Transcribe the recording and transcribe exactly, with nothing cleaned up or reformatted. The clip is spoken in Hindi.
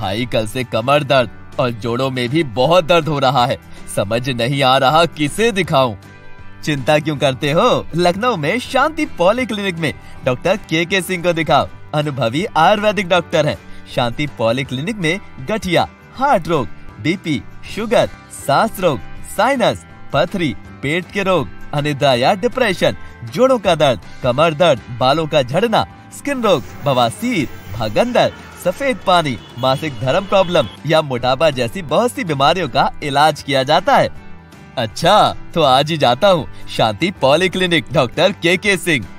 भाई कल से कमर दर्द और जोड़ों में भी बहुत दर्द हो रहा है, समझ नहीं आ रहा किसे दिखाऊं। चिंता क्यों करते हो, लखनऊ में शांति पॉली क्लिनिक में डॉक्टर के के सिंह को दिखाओ। अनुभवी आयुर्वेदिक डॉक्टर हैं। शांति पॉली क्लिनिक में गठिया, हार्ट रोग, बीपी, शुगर, सांस रोग, साइनस, पथरी, पेट के रोग, अनिद्रा या डिप्रेशन, जोड़ों का दर्द, कमर दर्द, बालों का झड़ना, स्किन रोग, बवासीर, भगंदर, सफेद पानी, मासिक धर्म प्रॉब्लम या मोटापा जैसी बहुत सी बीमारियों का इलाज किया जाता है। अच्छा, तो आज ही जाता हूँ शांति poly clinic doctor K K Singh.